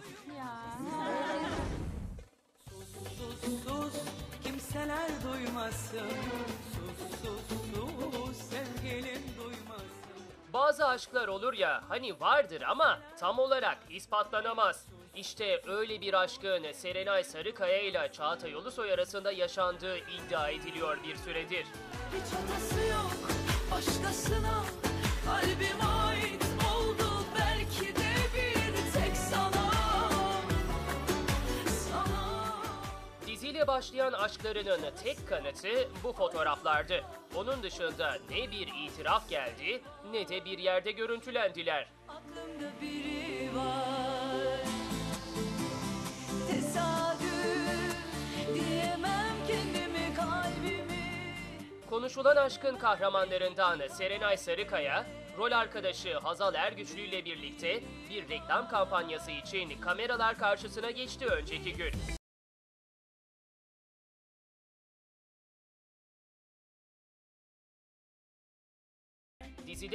Ya. Sus sus kimseler duymasın. Sus sus sus sevgilim duymasın. Bazı aşklar olur ya hani vardır ama tam olarak ispatlanamaz. İşte öyle bir aşkın Serenay Sarıkaya ile Çağatay Ulusoy arasında yaşandığı iddia ediliyor bir süredir. Hiç hatası yok başkasına. Kalbim ait oldu belki de bir tek sana. Diziyle başlayan aşklarının tek kanıtı bu fotoğraflardı. Onun dışında ne bir itiraf geldi ne de bir yerde görüntülendiler. Aklımda biri var. Tesadüf diyemem kendimi kalbimi. Konuşulan aşkın kahramanlarından Serenay Sarıkaya, rol arkadaşı Hazal Ergüçlü ile birlikte bir reklam kampanyası için kameralar karşısına geçti önceki gün. Dizide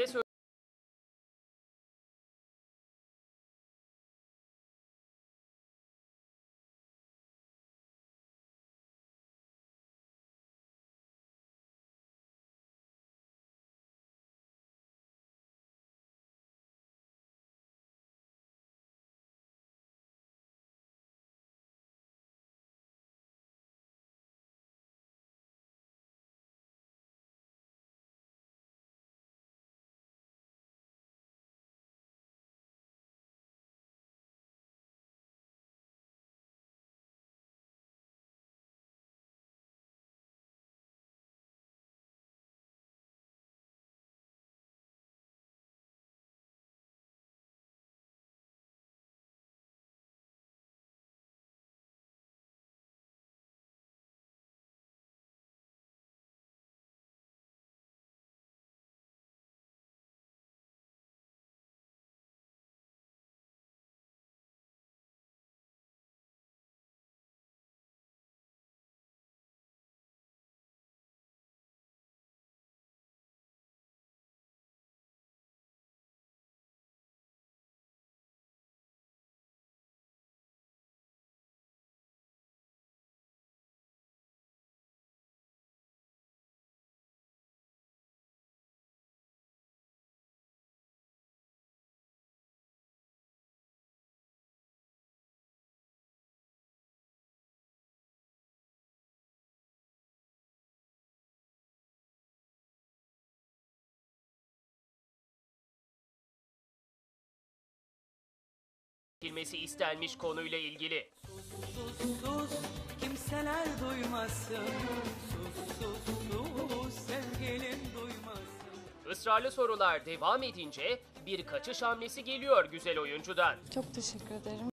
çekilmesi istenmiş konuyla ilgili. Sus sus kimseler duymasın. Sus sus sevgilim duymasın. Israrlı sorular devam edince bir kaçış hamlesi geliyor güzel oyuncudan. Çok teşekkür ederim.